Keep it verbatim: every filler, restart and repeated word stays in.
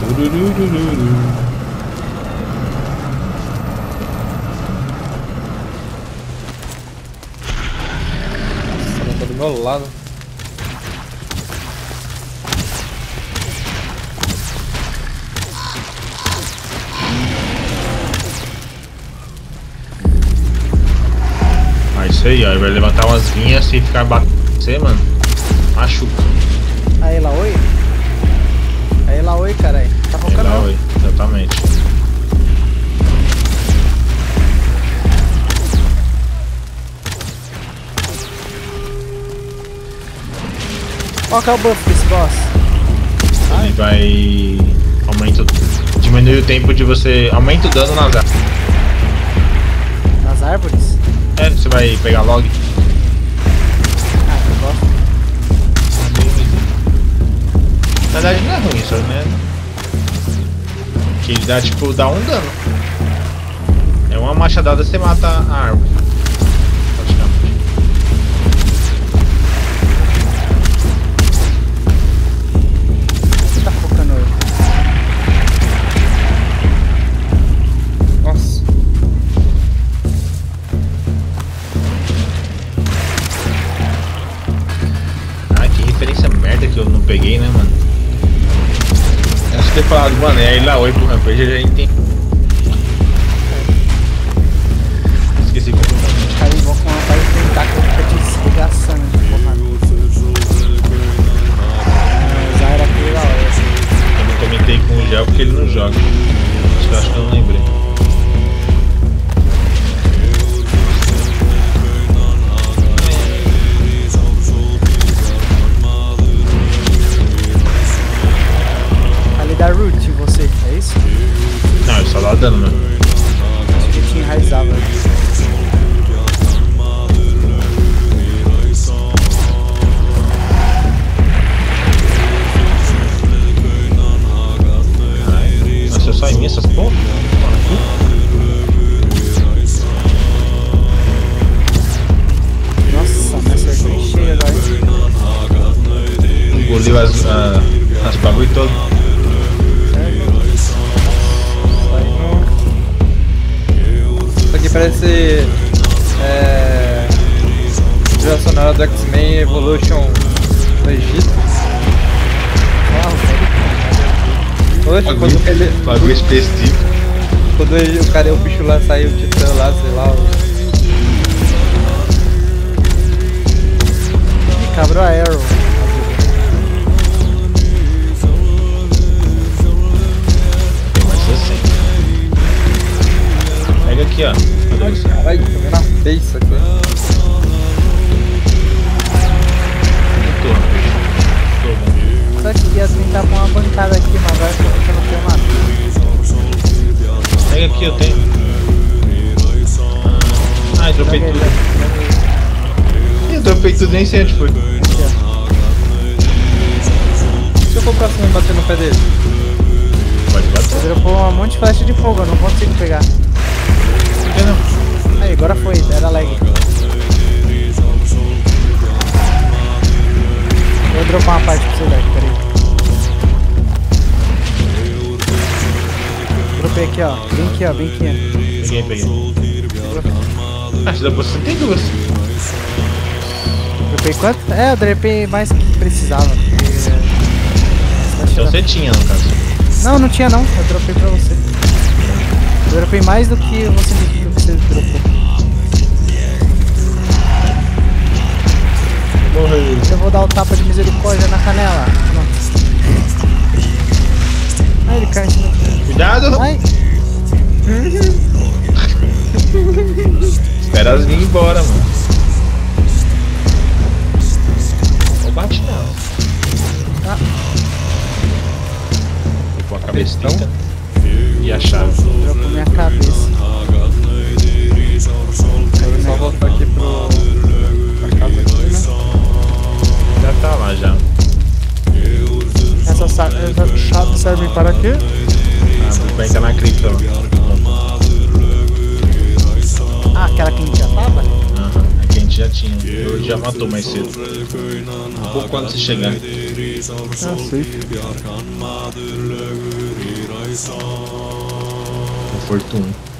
Ela tá do meu lado. Ah, isso aí, ó. Ele vai levantar umas vinhas e ficar batendo você, mano. Machuca. Aí lá, oi. Aí lá, oi, caralho. Tá focando Lá, não. oi. Exatamente. Qual que é o buff desse boss? Ele vai... Aumenta... Diminui o tempo de você... Aumenta o dano nas árvores. Nas árvores? É, você vai pegar log. Ah, eu gosto. Na verdade não é ruim, só né? Que ele dá tipo, dá um dano. É uma machadada você mata a árvore. Praticamente. Você tá focando eu? Nossa. Ah, que referência merda que eu não peguei, né, mano? Acho que ter falado, mano, é aí lá oi pro Rampage, eu já entendi. Esqueci completamente. Cara, vou com uma vontade de tentar que eu fica te esregaçando de porrada. Ah, já era aquele lá, olha. Eu não comentei com o Gel porque ele não joga. Acho que eu acho que eu não lembrei. Ali da root, você, é isso? Não, ele só dá dano, mano. Acho que te enraizava. Nossa, eu só em mim essas porra? Nossa, minha cerveja cheia agora. Engoliu as, a, as bagulho todo. Isso aqui parece. É. Trilha sonora do X-Men Evolution do Egito. Oxe, quando ele. Bagulho específico. Quando ele, o cara, o bicho lá saiu, o titã lá, sei lá. o- Ih, cabrou a arrow. Mas assim. Pega aqui, ó. Cadê você? Caralho, tomei na face aqui. Tô, tô, mano. Só que ia tentar pôr uma bancada aqui, mas agora que eu não tenho nada. Pega aqui, eu tenho. Ah, eu dropei Joga aí, tudo. joga aí. Ih, eu dropei tudo, nem sei onde foi. Aqui, ó. Se eu for pra cima e bater no pé dele. Pode bater. Você dropou um monte de flecha de fogo, eu não consigo pegar. Por que não? Aí, agora foi, era lag. Vou dropar uma parte pra você, Dark, peraí. Dropei aqui, ó. Bem aqui, ó, bem aqui. Peguei, peguei. Ah, você dropou setenta e dois. Dropei quanto? É, eu dropei mais que precisava. Porque, é, Então você tinha, no caso. Não, não tinha não, eu dropei pra você. Eu dropei mais do que você, do que você dropou. Morreu. Eu vou dar o tapa de misericórdia na canela. Nossa. Ai, ele cai em cima. Cuidado! Ai, Espera elas virem embora, mano. Não bate não. tá. Vou pôr a cabecinha e a chave. Dropou minha cabeça. Vou só voltar aqui pro. pra casa aqui, né? Já tá lá já. Essa, sa- essa chave serve para quê? Ah, vai entrar na cripta, ó. Ah, aquela que a gente já tava? Aham, aqui a gente gente já tinha. Eu já matou mais cedo. Um pouco antes de chegar. Ah, sei. O Fortuna.